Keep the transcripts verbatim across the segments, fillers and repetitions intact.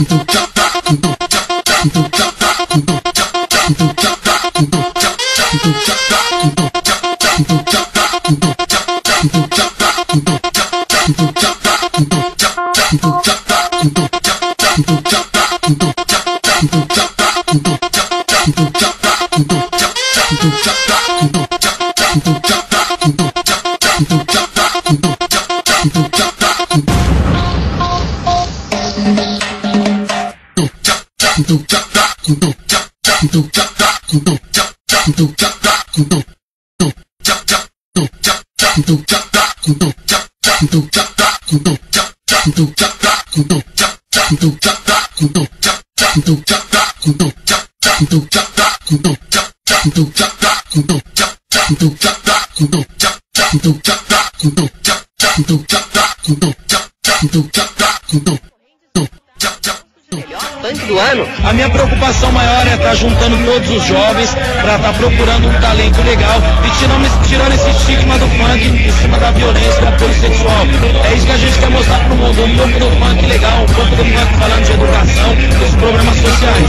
Tanque do ano? A minha preocupação maior é estar juntando todos os jovens para estar procurando um talento legal e tirando, tirando esse estigma do funk em cima da violência e do apoio sexual. É isso que a gente quer mostrar pro mundo, um pouco do funk legal, um pouco do funk falando de educação, dos problemas sociais.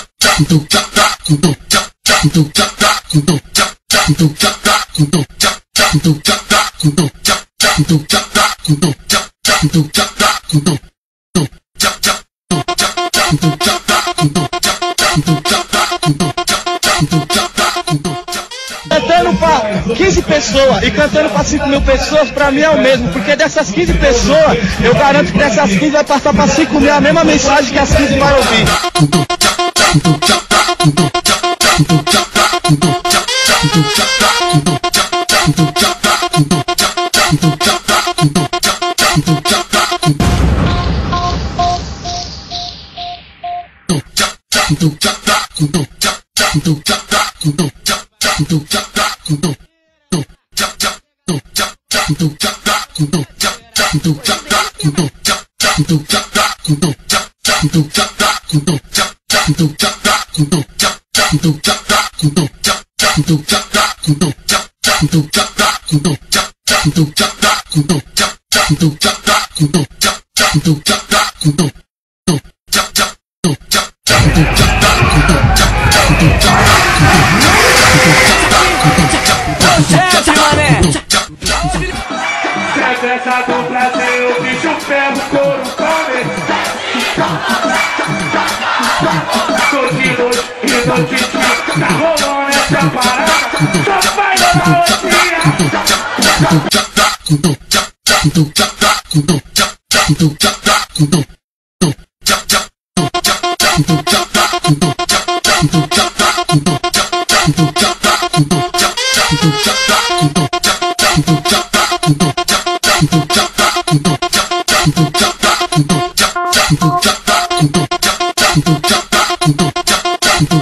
Cantando pra quinze pessoas e cantando pra cinco mil pessoas, pra mim é o mesmo, porque dessas quinze pessoas, eu garanto que dessas quinze vai passar pra cinco mil a mesma mensagem que as quinze vai ouvir. Essa do Brasil, o bicho pega o couro, come. Tô de noite e tô de dia, tá rolando essa parada. Só vai dar outra.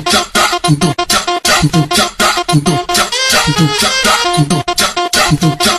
Thank you.